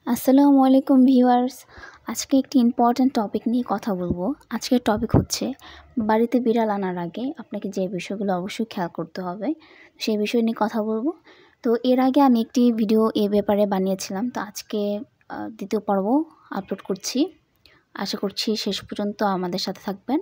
আসসালামু আলাইকুম ভিউয়ার্স। আজকে একটি ইম্পর্ট্যান্ট টপিক নিয়ে কথা বলবো। আজকের টপিক হচ্ছে বাড়িতে বিড়াল আনার আগে আপনাকে যে বিষয়গুলো অবশ্যই খেয়াল করতে হবে সেই বিষয় নিয়ে কথা বলবো। তো এর আগে আমি একটি ভিডিও এ ব্যাপারে বানিয়েছিলাম, তো আজকে দ্বিতীয় পর্ব আপলোড করছি। আশা করছি শেষ পর্যন্ত আমাদের সাথে থাকবেন।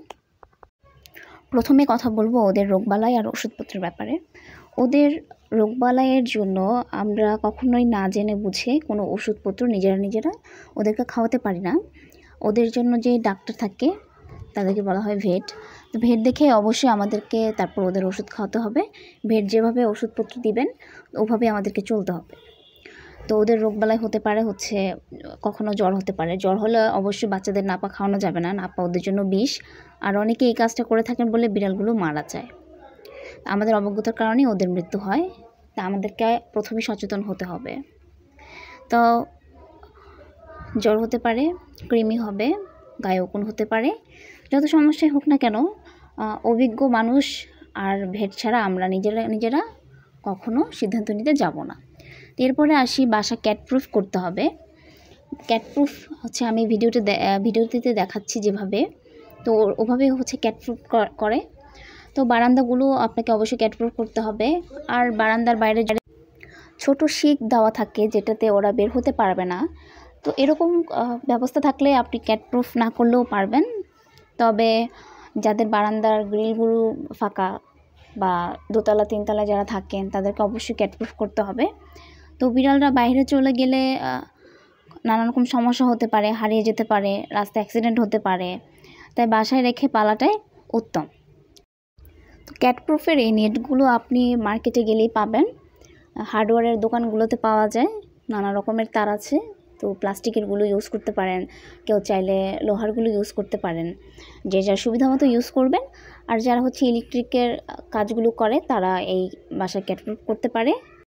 প্রথমে কথা বলবো ওদের রোগবালাই আর ওষুধপত্রের ব্যাপারে। ওদের রোগবালাইয়ের জন্য আমরা কখনোই না জেনে বুঝে কোনো ওষুধপত্র নিজেরা ওদেরকে খাওয়াতে পারি না। ওদের জন্য যে ডাক্তার থাকে তাদেরকে বলা হয় ভেট। তো ভেট দেখে অবশ্যই আমাদেরকে তারপর ওদের ওষুধ খাওয়াতে হবে। ভেট যেভাবে ওষুধপত্র দিবেন ওভাবে আমাদেরকে চলতে হবে। তো ওদের রোগবালাই হতে পারে হচ্ছে কখনো জ্বর হতে পারে। জ্বর হলে অবশ্যই বাচ্চাদের নাপা খাওয়ানো যাবে না, নাপা ওদের জন্য বিষ। আর অনেকে এই কাজটা করে থাকেন বলে বিড়ালগুলো মারা যায়। আমাদের অবজ্ঞতার কারণেই ওদের মৃত্যু হয়। তা আমাদেরকে প্রথমে সচেতন হতে হবে। তো জ্বর হতে পারে, কৃমি হবে, গায়ে উকুন হতে পারে, যত সমস্যাই হোক না কেন অভিজ্ঞ মানুষ আর ভেট ছাড়া আমরা নিজেরা কখনো সিদ্ধান্ত নিতে যাব না। এরপরে আসি বাসা ক্যাটপ্রুফ করতে হবে। ক্যাটপ্রুফ হচ্ছে আমি ভিডিওটিতে দেখাচ্ছি যেভাবে, তো ওভাবে হচ্ছে ক্যাটপ্রুফ করে। তো বারান্দাগুলো আপনাকে অবশ্যই ক্যাটপ্রুফ করতে হবে। আর বারান্দার বাইরে ছোট শিক দেওয়া থাকে যেটাতে ওরা বের হতে পারবে না। তো এরকম ব্যবস্থা থাকলে আপনি ক্যাটপ্রুফ না করলেও পারবেন। তবে যাদের বারান্দার গ্রিলগুলো ফাঁকা বা দোতলা তিনতলা যারা থাকেন তাদেরকে অবশ্যই ক্যাটপ্রুফ করতে হবে। তো বিড়ালরা বাইরে চলে গেলে নানা রকম সমস্যা হতে পারে, হারিয়ে যেতে পারে, রাস্তায় অ্যাক্সিডেন্ট হতে পারে। তাই বাসায় রেখে পালাটাই উত্তম। তো ক্যাটপ্রুফের এই নেটগুলো আপনি মার্কেটে গেলেই পাবেন। হার্ডওয়্যারের দোকানগুলোতে পাওয়া যায়। নানা রকমের তার আছে। তো প্লাস্টিকেরগুলো ইউজ করতে পারেন, কেউ চাইলে লোহারগুলো ইউজ করতে পারেন। যে যার সুবিধা মতো ইউজ করবেন। আর যারা হচ্ছে ইলেকট্রিকের কাজগুলো করে তারা এই বাসা ক্যাটপ্রুফ করতে পারে।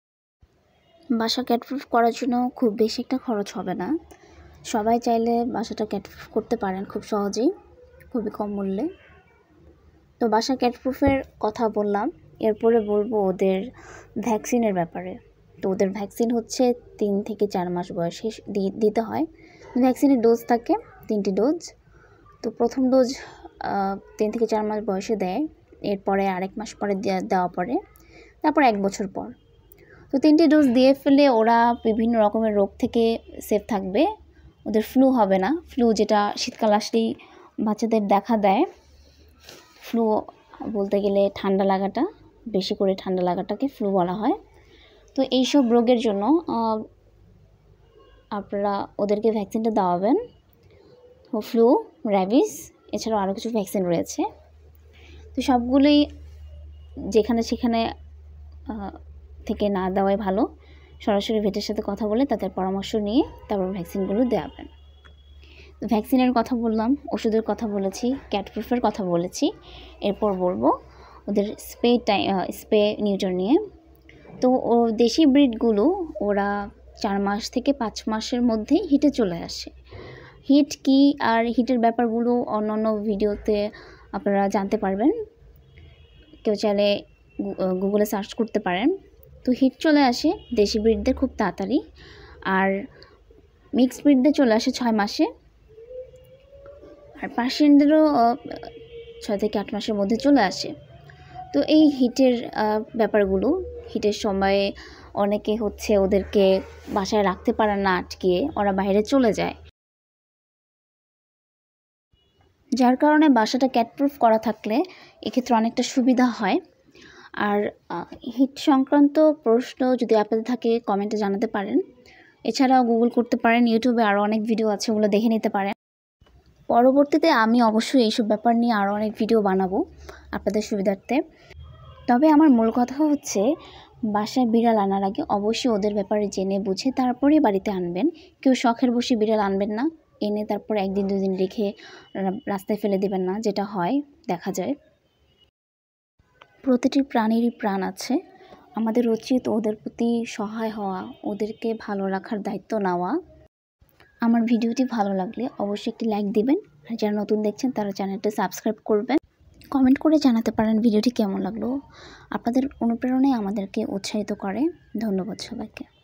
বাসা ক্যাটপ্রুফ করার জন্য খুব বেশি একটা খরচ হবে না। সবাই চাইলে বাসাটা ক্যাটপ্রুফ করতে পারেন খুব সহজেই, খুবই কম মূল্যে। তো বাসা ক্যাটপ্রুফের কথা বললাম, এরপরে বলবো ওদের ভ্যাকসিনের ব্যাপারে। তো ওদের ভ্যাকসিন হচ্ছে 3 থেকে 4 মাস বয়সে দিতে হয়। ভ্যাকসিনের ডোজ থাকে 3টি ডোজ। তো প্রথম ডোজ 3 থেকে 4 মাস বয়সে দেয়, এরপরে আরেক মাস পরে দেওয়া পড়ে, তারপর 1 বছর পর। তো 3টি ডোজ দিয়ে ফেলে ওরা বিভিন্ন রকমের রোগ থেকে সেফ থাকবে। ওদের ফ্লু হবে না। ফ্লু যেটা শীতকাল আসলেই বাচ্চাদের দেখা দেয়। ফ্লু বলতে গেলে ঠান্ডা লাগাটা, বেশি করে ঠান্ডা লাগাটাকে ফ্লু বলা হয়। তো এইসব রোগের জন্য আপনারা ওদেরকে ভ্যাকসিনটা দেওয়াবেন। ফ্লু, র্যাবিস, এছাড়াও আরও কিছু ভ্যাকসিন রয়েছে। তো সবগুলোই যেখানে সেখানে থেকে না দেওয়াই ভালো। সরাসরি ভেটের সাথে কথা বলে তাদের পরামর্শ নিয়ে তারপর ভ্যাকসিনগুলো দেওয়াবেন। ভ্যাকসিনের কথা বললাম, ওষুধের কথা বলেছি, ক্যাটপ্রুফের কথা বলেছি। এরপর বলবো ওদের স্প্রে নিউটার নিয়ে। তো দেশি ব্রিডগুলো ওরা 4 মাস থেকে 5 মাসের মধ্যেই হিটে চলে আসে। হিট কি আর হিটের ব্যাপারগুলো অন্যান্য ভিডিওতে আপনারা জানতে পারবেন। কেউ চাইলে গুগলে সার্চ করতে পারেন। তো হিট চলে আসে দেশি ব্রিডদের খুব তাড়াতাড়ি, আর মিক্সড ব্রিডদের চলে আসে 6 মাসে, আর পার্সিয়ানদেরও 6 থেকে 8 মাসের মধ্যে চলে আসে। তো এই হিটের ব্যাপারগুলো, হিটের সময়ে অনেকে হচ্ছে ওদেরকে বাসায় রাখতে পারে না, আটকিয়ে ওরা বাইরে চলে যায়, যার কারণে বাসাটা ক্যাটপ্রুফ করা থাকলে এক্ষেত্রে অনেকটা সুবিধা হয়। আর হিট সংক্রান্ত প্রশ্ন যদি আপনাদের থাকে কমেন্টে জানাতে পারেন। এছাড়াও গুগল করতে পারেন, ইউটিউবে আরও অনেক ভিডিও আছে, ওগুলো দেখে নিতে পারেন। পরবর্তীতে আমি অবশ্যই এইসব ব্যাপার নিয়ে আরও অনেক ভিডিও বানাবো আপনাদের সুবিধার্থে। তবে আমার মূল কথা হচ্ছে বাসায় বিড়াল আনার আগে অবশ্যই ওদের ব্যাপারে জেনে বুঝে তারপরে বাড়িতে আনবেন। কেউ শখের বসে বিড়াল আনবেন না, এনে তারপর 1 দিন 2 দিন রেখে রাস্তায় ফেলে দেবেন না, যেটা হয় দেখা যায়। প্রতিটি প্রাণীরই প্রাণ আছে। আমাদের উচিত ওদের প্রতি সহায় হওয়া, ওদেরকে ভালো রাখার দায়িত্ব নেওয়া। আমার ভিডিওটি ভালো লাগলে অবশ্যই একটি লাইক দিবেন। আর যারা নতুন দেখছেন তারা চ্যানেলটি সাবস্ক্রাইব করবেন। কমেন্ট করে জানাতে পারেন ভিডিওটি কেমন লাগলো। আপনাদের অনুপ্রেরণাই আমাদেরকে উৎসাহিত করে। ধন্যবাদ সবাইকে।